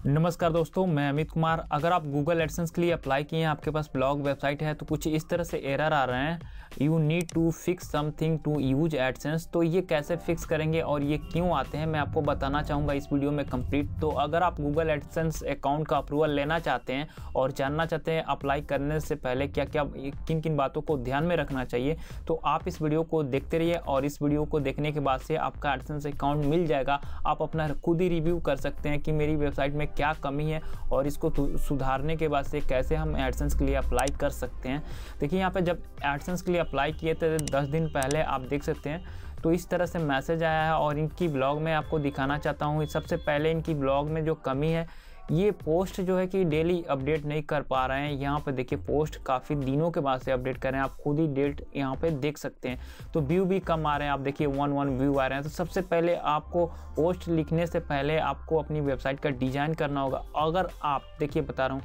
नमस्कार दोस्तों, मैं अमित कुमार। अगर आप गूगल एडसेंस के लिए अप्लाई किए हैं, आपके पास ब्लॉग वेबसाइट है, तो कुछ इस तरह से एरर आ रहे हैं, you need to fix something to use AdSense. तो ये कैसे फिक्स करेंगे और ये क्यों आते हैं, मैं आपको बताना चाहूँगा इस वीडियो में कंप्लीट। तो अगर आप गूगल एडसेंस अकाउंट का अप्रूवल लेना चाहते हैं और जानना चाहते हैं अप्लाई करने से पहले क्या क्या किन किन बातों को ध्यान में रखना चाहिए, तो आप इस वीडियो को देखते रहिए। और इस वीडियो को देखने के बाद से आपका एडसेंस अकाउंट मिल जाएगा। आप अपना खुद ही रिव्यू कर सकते हैं कि मेरी वेबसाइट में क्या कमी है और इसको सुधारने के बाद से कैसे हम एडसेंस के लिए अप्लाई कर सकते हैं। देखिए, यहाँ पे जब एडसेंस के लिए अप्लाई किए थे 10 दिन पहले, आप देख सकते हैं, तो इस तरह से मैसेज आया है और इनकी ब्लॉग में आपको दिखाना चाहता हूँ। सबसे पहले इनकी ब्लॉग में जो कमी है, ये पोस्ट जो है कि डेली अपडेट नहीं कर पा रहे हैं। यहाँ पे देखिए, पोस्ट काफ़ी दिनों के बाद से अपडेट कर रहे हैं। आप खुद ही डेट यहाँ पे देख सकते हैं। तो व्यू भी कम आ रहे हैं, आप देखिए 1 व्यू आ रहे हैं। तो सबसे पहले आपको पोस्ट लिखने से पहले आपको अपनी वेबसाइट का डिज़ाइन करना होगा। अगर आप देखिए, बता रहा हूँ,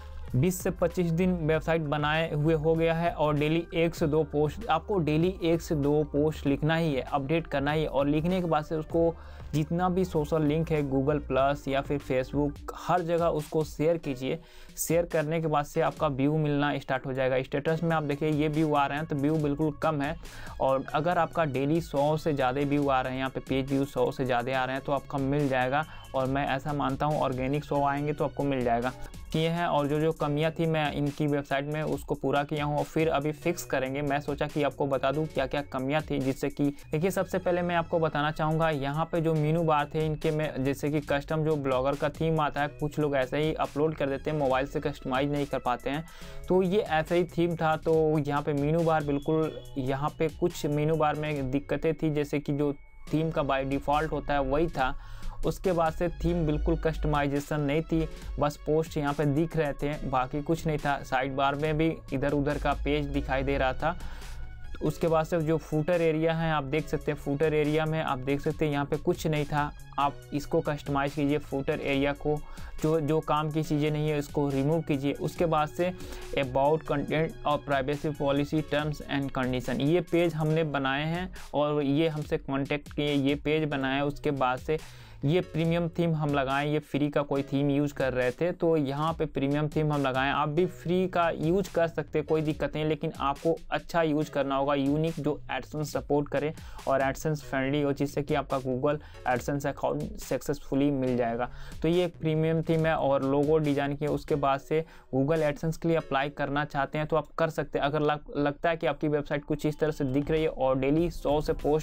20 से 25 दिन वेबसाइट बनाए हुए हो गया है और डेली 1 से 2 पोस्ट, आपको डेली 1 से 2 पोस्ट लिखना ही है, अपडेट करना ही है। और लिखने के बाद से उसको जितना भी सोशल लिंक है, गूगल प्लस या फिर फेसबुक, हर जगह उसको शेयर कीजिए। शेयर करने के बाद से आपका व्यू मिलना स्टार्ट हो जाएगा। स्टेटस में आप देखिए ये व्यू आ रहे हैं, तो व्यू बिल्कुल कम है। और अगर आपका डेली 100 से ज़्यादा व्यू आ रहे हैं, यहाँ पे पेज व्यू 100 से ज़्यादा आ रहे हैं, तो आपका मिल जाएगा। और मैं ऐसा मानता हूँ ऑर्गेनिक 100 आएंगे तो आपको मिल जाएगा। किए हैं और जो कमियां थी मैं इनकी वेबसाइट में उसको पूरा किया हूं और फिर अभी फिक्स करेंगे। मैं सोचा कि आपको बता दूं क्या क्या कमियां थी, जिससे कि देखिए, सबसे पहले मैं आपको बताना चाहूँगा, यहाँ पे जो मेनू बार थे इनके में, जैसे कि कस्टम जो ब्लॉगर का थीम आता है, कुछ लोग ऐसे ही अपलोड कर देते हैं, मोबाइल से कस्टमाइज नहीं कर पाते हैं। तो ये ऐसे ही थीम था। तो यहाँ पे मेनू बार बिल्कुल, यहाँ पे कुछ मेनू बार में दिक्कतें थी, जैसे कि जो थीम का बाय डिफ़ॉल्ट होता है वही था। उसके बाद से थीम बिल्कुल कस्टमाइजेशन नहीं थी, बस पोस्ट यहाँ पे दिख रहे थे, बाकी कुछ नहीं था। साइड बार में भी इधर उधर का पेज दिखाई दे रहा था। उसके बाद से जो फूटर एरिया है, आप देख सकते हैं, फूटर एरिया में आप देख सकते हैं यहाँ पे कुछ नहीं था। आप इसको कस्टमाइज़ कीजिए, फूटर एरिया को, जो काम की चीज़ें नहीं है इसको रिमूव कीजिए। उसके बाद से अबाउट कंटेंट और privacy policy terms and condition, ये पेज हमने बनाए हैं और ये हमसे कांटेक्ट किए, ये पेज बनाए। उसके बाद से ये प्रीमियम थीम हम लगाएं, ये फ्री का कोई थीम यूज़ कर रहे थे, तो यहाँ पे प्रीमियम थीम हम लगाएं। आप भी फ्री का यूज कर सकते हैं, कोई दिक्कत नहीं, लेकिन आपको अच्छा यूज करना होगा, यूनिक, जो एडसेंस सपोर्ट करे और एडसेंस फ्रेंडली हो, जिससे कि आपका गूगल एडसेंस अकाउंट सक्सेसफुली मिल जाएगा। तो ये एक प्रीमियम थीम है और लोगो डिजाइन किया। उसके बाद से गूगल एडसेंस के लिए अप्लाई करना चाहते हैं तो आप कर सकते हैं। अगर लगता है कि आपकी वेबसाइट कुछ इस तरह से दिख रही है और डेली 100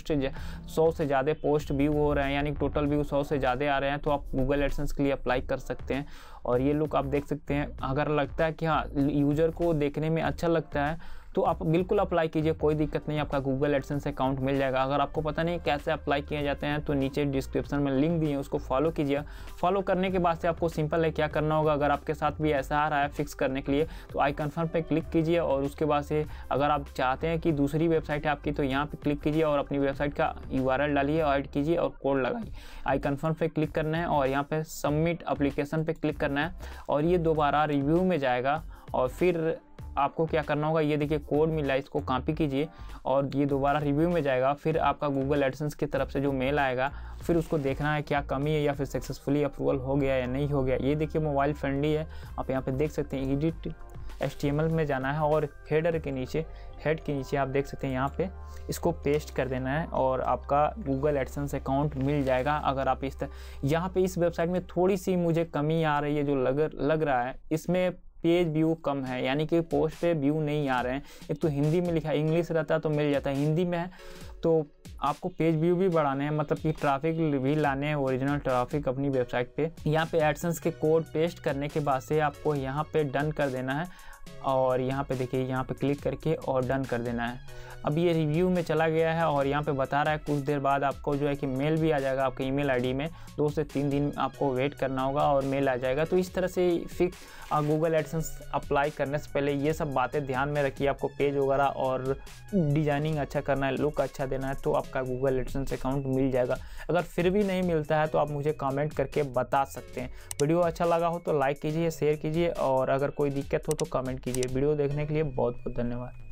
से ज़्यादा पोस्ट व्यू हो रहे हैं, यानी टोटल व्यू 100 से ज़्यादा आ रहे हैं, तो आप गूगल एडसेंस के लिए अप्लाई कर सकते हैं। और ये लुक आप देख सकते हैं। अगर लगता है कि हाँ, यूज़र को देखने में अच्छा लगता है, तो आप बिल्कुल अप्लाई कीजिए, कोई दिक्कत नहीं, आपका गूगल एडसेंस अकाउंट मिल जाएगा। अगर आपको पता नहीं कैसे अप्लाई किए जाते हैं, तो नीचे डिस्क्रिप्शन में लिंक दिए, उसको फॉलो कीजिए। फॉलो करने के बाद से आपको सिंपल है, क्या करना होगा, अगर आपके साथ भी ऐसा आ रहा है फिक्स करने के लिए, तो आई कन्फर्म पे क्लिक कीजिए। और उसके बाद से अगर आप चाहते हैं कि दूसरी वेबसाइट है आपकी, तो यहाँ पे क्लिक कीजिए और अपनी वेबसाइट का URL डालिए, ऐड कीजिए और कोड लगाइए। आई कन्फर्म पे क्लिक करना है और यहाँ पे सबमिट एप्लीकेशन पे क्लिक करना है और ये दोबारा रिव्यू में जाएगा। और फिर आपको क्या करना होगा, ये देखिए कोड मिला है, इसको कॉपी कीजिए और ये दोबारा रिव्यू में जाएगा। फिर आपका गूगल एडसेंस की तरफ से जो मेल आएगा, फिर उसको देखना है क्या कमी है या फिर सक्सेसफुली अप्रूवल हो गया या नहीं हो गया। ये देखिए मोबाइल फ्रेंडली है, आप यहाँ पे देख सकते हैं। एडिट HTML में जाना है और हेड के नीचे आप देख सकते हैं, यहाँ पे इसको पेस्ट कर देना है और आपका गूगल एडसेंस अकाउंट मिल जाएगा। अगर आप यहाँ पे इस वेबसाइट में थोड़ी सी मुझे कमी आ रही है, जो लग रहा है, इसमें पेज व्यू कम है, यानी कि पोस्ट पे व्यू नहीं आ रहे हैं। एक तो हिंदी में लिखा है, इंग्लिश रहता तो मिल जाता है, हिंदी में है, तो आपको पेज व्यू भी बढ़ाने हैं, मतलब कि ट्रैफिक भी लाने हैं, ओरिजिनल ट्रैफिक अपनी वेबसाइट पे। यहाँ पे एडसेंस के कोड पेस्ट करने के बाद से आपको यहाँ पे डन कर देना है और यहाँ पे देखिए, यहाँ पे क्लिक करके और डन कर देना है। अब ये रिव्यू में चला गया है और यहाँ पे बता रहा है कुछ देर बाद आपको जो है कि मेल भी आ जाएगा आपके ईमेल आईडी में। 2 से 3 दिन आपको वेट करना होगा और मेल आ जाएगा। तो इस तरह से फिक्स गूगल एडसेंस अप्लाई करने से पहले ये सब बातें ध्यान में रखिए। आपको पेज वगैरह और डिजाइनिंग अच्छा करना है, लुक अच्छा देना है, तो आपका गूगल एडसेंस अकाउंट मिल जाएगा। अगर फिर भी नहीं मिलता है तो आप मुझे कमेंट करके बता सकते हैं। वीडियो अच्छा लगा हो तो लाइक कीजिए, शेयर कीजिए और अगर कोई दिक्कत हो तो कमेंट कीजिए। वीडियो देखने के लिए बहुत बहुत धन्यवाद।